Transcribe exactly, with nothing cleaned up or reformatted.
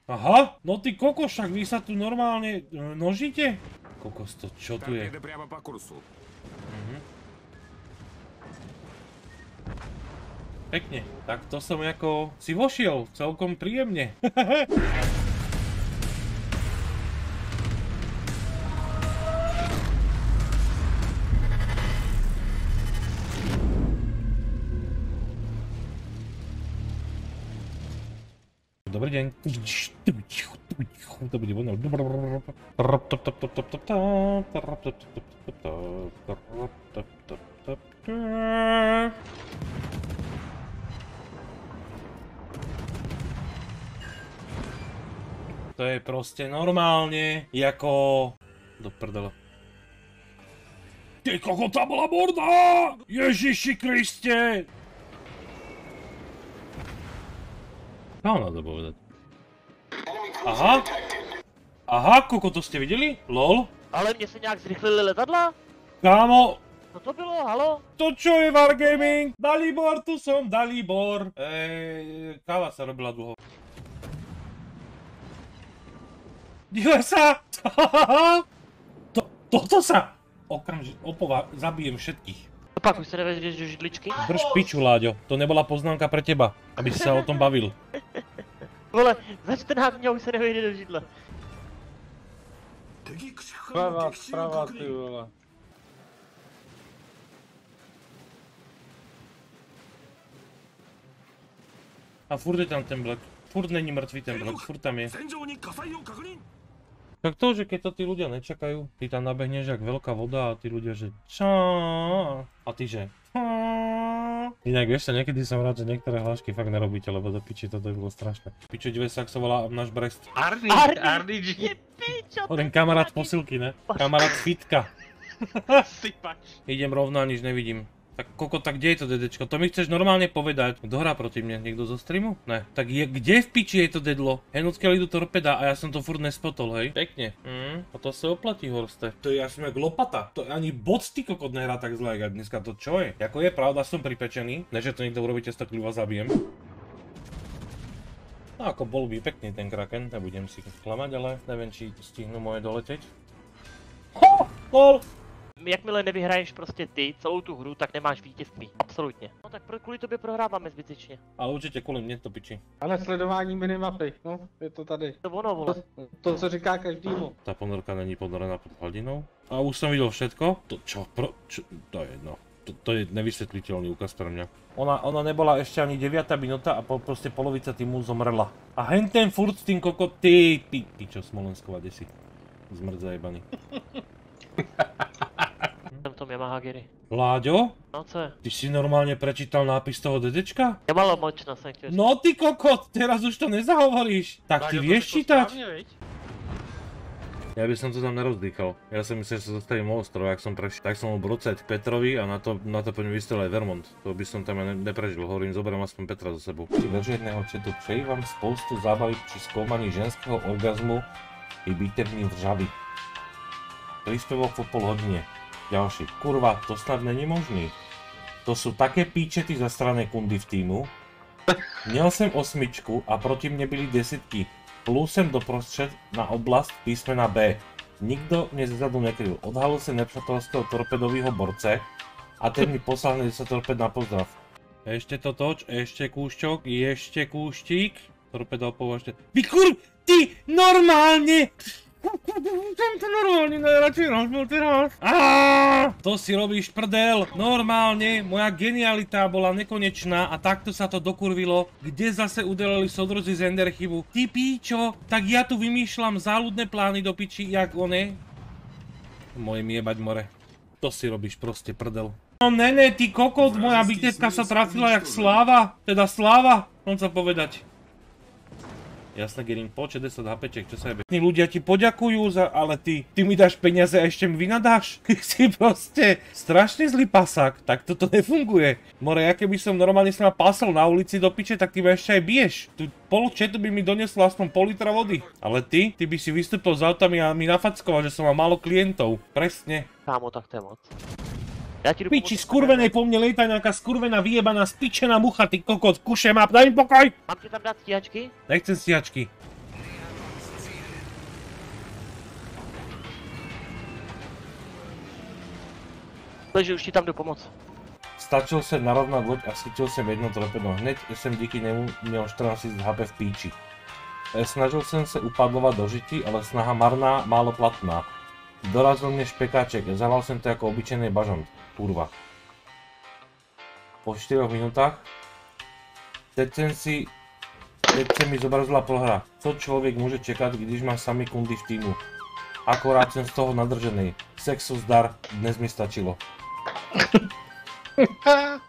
Aha, no ty kokos, však vy sa tu normálne nožíte? Kokos, to čo tu je? Mhm. Pekne, tak to som ako si vošiel, celkom príjemne. Dobrý deň. To bude voňa. To je proste normálne, jako... Do prdele. Ty koko, tam bola morda! Ježiši Kriste! Čo mám na to povedať? Aha. Aha, koko, to ste videli? Lol. Ale mne sa nejak zrychlili letadla? Kámo. Co to bylo, halo? To čo je Wargaming? Dalibor, tu som, Dalibor. Eee, káva sa robila dlho. Dívaj sa! To, toto sa! Okamžite, opova, zabijem všetkých. Pak už sa nevedeš do židličky? Drž piču, Láďo, to nebola poznámka pre teba, aby si sa o tom bavil. Vole, za čtrnáct dní už sa nevejde do židla. Prava, prava, ty vole. A furt je tam ten Black, furt není mŕtvý ten Black, furt tam je. Tak to, že keď to tí ľudia nečakajú, ty tam nabehneš jak veľká voda a tí ľudia, že čá. A ty, že inak vieš sa, niekedy som rád, že niektoré hlášky fakt nerobíte, lebo do piči toto by bolo strašné. Pičo, dive sa, ak sa volá náš Brest. Arnič, Arnič. Je pičo, Oden kamarát posilky, ne? Kamarát Fitka. Sypač. Idem rovno a nič nevidím. Tak koko, tak kde je to dedečko? To mi chceš normálne povedať. Kto hrá proti mne? Niekto zo streamu? Ne. Tak je, kde v piči je to dedlo? Henutkiaľ idú torpeda a ja som to furt nespotol, hej? Pekne. Mm, a to sa oplatí, Horste. To je až jak lopata. To ani boc ty kokot nehrá tak zle, jak dneska to čo je? Jako je pravda, som pripečený. Ne, že to niekto urobíte, tak vás zabijem. No ako bol by pekný ten kraken, nebudem si klamať, ale neviem, či stihnú moje doleteť. Ho! Lol! Jakmile nevyhraješ prostě ty celou tu hru, tak nemáš vítězství. Absolutně. No tak kvůli tobě prohráváme zbytečně. Ale určitě kvůli mně to piči. Ale sledování minimapy, no, je to tady. To ono, vole. To, to co říká každému. Tá ponorka není ponorená pod hladinou. A už som videl všetko. To čo? Pro... Čo? To je jedno. To, to je nevysvetliteľný úkaz pre mňa. Ona, ona nebola ešte ani deviata minúta a po, proste polovica týmu zomrela. A hen ten furt s tým kokot, ty pi, pičo, Smolenskova, desi. Zmrd zajebaný. Jsem v tom Yamaha Giri. Láďo? No co je? Ty si normálne prečítal nápis toho dedečka? Nemalo močno jsem chtěl. No ty kokot, teraz už to nezahovoríš. Tak ty vieš čítať? Ja by som to tam nerozdýchal. Ja som myslel, že sa dostavím o ostrov, ak som prešiel. Tak som bol brocať k Petrovi a na to, na to po ňu vystrel aj Vermont. To by som tam ne, neprežil, hovorím, zoberiem aspoň Petra za sebou. Veď jedného četu přeji vám spoustu zábavy pri skoumaní ženského orgazmu i bitevní vržavy. Príspevok po pol hodine. Ďalší. Kurva, to snad není možný. To sú také píčety za strané kundy v týmu. Měl jsem osmičku a proti mne byli desítky. Plus jsem doprostřed na oblast písmena B. Nikdo mě zezadu nekryl. Odhalil jsem nepřátelského torpedového borce a ten mi poslal hned desať torped na pozdrav. Ešte to toč, ešte kúšťok, ešte kúštík. Torpeda opovažte. Vy kur... Ty normálne! Som to normálne najradšej rozbil teraz. Aaaa! To si robíš prdel. Normálne, moja genialita bola nekonečná a takto sa to dokurvilo. Kde zase udelili sodrozi z Ender chybu? Ty píčo, tak ja tu vymýšľam záľudné plány do piči, jak one. Moje mi jebať more. To si robíš proste prdel. No ne, ne, ty kokot, moja bitevka sa trafila jak sláva. Teda sláva, chcem sa povedať. Jasné, Gerin, poď desať hapeček, čo sa jebe. Ľudia ti poďakujú za, ale ty, ty mi dáš peniaze a ešte mi vynadáš? Si proste strašne zlý pasák, tak toto nefunguje. More, ja keby som normálne sa ma pásol na ulici do piče, tak ty ma ešte aj biješ. Tu pol četu by mi doneslo aspoň pol litra vody. Ale ty, ty by si vystúpil s autami a mi nafackoval, že som mal málo klientov. Presne. Kámo, tak to je moc. Ja ti Piči, skurvenej po mne lieta nejaká skurvená vyjebaná spičená mucha, ty kokot, kuše ma, daj mi pokoj! Mám ti tam dať stíhačky? Nechcem stíhačky. Takže už ti tam jdu pomoct. Stačil jsem narovnat loď a schytil jsem jedno torpedo. Hned jsem díky němu měl čtrnáct tisíc H P v píči. Snažil jsem se upadlovat do žití, ale snaha marná, málo platná. Dorazil mě špekáček, zaval jsem to jako obyčejný bažant. Kurva. Po čtyřech minutách. Teď jsem si... Teď se mi zobrazila prohra. Co člověk může čekat, když má sami kundy v týmu? Akorát jsem z toho nadržený. Sexu zdar, dnes mi stačilo.